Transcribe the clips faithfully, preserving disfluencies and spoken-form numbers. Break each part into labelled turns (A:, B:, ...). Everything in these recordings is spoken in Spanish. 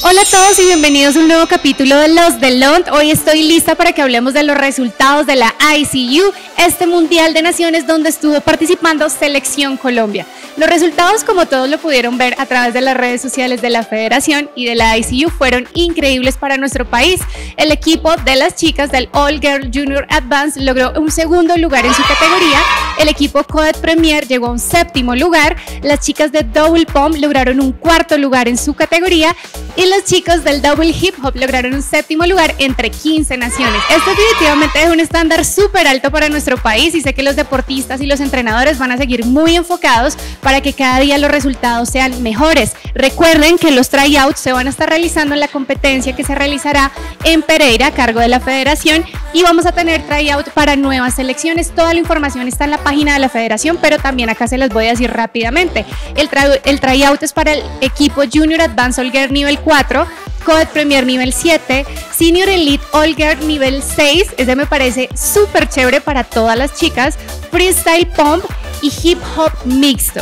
A: Hola a todos y bienvenidos a un nuevo capítulo de Los Delont. Hoy estoy lista para que hablemos de los resultados de la I C U, este Mundial de Naciones donde estuvo participando Selección Colombia. Los resultados, como todos lo pudieron ver a través de las redes sociales de la Federación y de la I C U, fueron increíbles para nuestro país. El equipo de las chicas del All Girl Junior Advance logró un segundo lugar en su categoría. El equipo Coed Premier llegó a un séptimo lugar. Las chicas de Double Pump lograron un cuarto lugar en su categoría. Y los chicos del Double Hip Hop lograron un séptimo lugar entre quince naciones. Esto definitivamente es un estándar súper alto para nuestro país y sé que los deportistas y los entrenadores van a seguir muy enfocados para que cada día los resultados sean mejores. Recuerden que los tryouts se van a estar realizando en la competencia que se realizará en Pereira a cargo de la Federación y vamos a tener tryout para nuevas selecciones. Toda la información está en la página de la Federación, pero también acá se las voy a decir rápidamente. El, try el tryout es para el equipo Junior Advance All Girl nivel cuatro, Coed Premier nivel siete, Senior Elite All Girl nivel seis, ese me parece súper chévere para todas las chicas, Freestyle Pump y Hip Hop Mixto.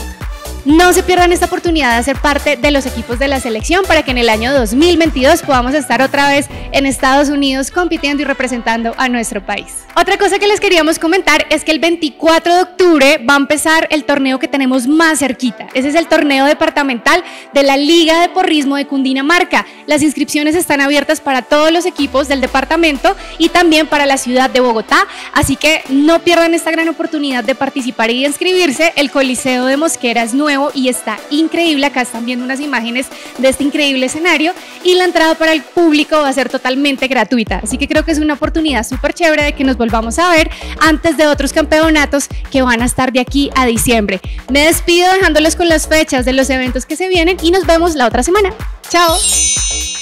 A: No se pierdan esta oportunidad de ser parte de los equipos de la selección para que en el año dos mil veintidós podamos estar otra vez en Estados Unidos compitiendo y representando a nuestro país. Otra cosa que les queríamos comentar es que el veinticuatro de octubre va a empezar el torneo que tenemos más cerquita. Ese es el torneo departamental de la Liga de Porrismo de Cundinamarca. Las inscripciones están abiertas para todos los equipos del departamento y también para la ciudad de Bogotá, así que no pierdan esta gran oportunidad de participar y de inscribirse. El Coliseo de Mosquera es nuevo y está increíble. Acá están viendo unas imágenes de este increíble escenario y la entrada para el público va a ser totalmente gratuita, así que creo que es una oportunidad súper chévere de que nos volvamos a ver antes de otros campeonatos que van a estar de aquí a diciembre. Me despido dejándolos con las fechas de los eventos que se vienen y nos vemos la otra semana. ¡Chao!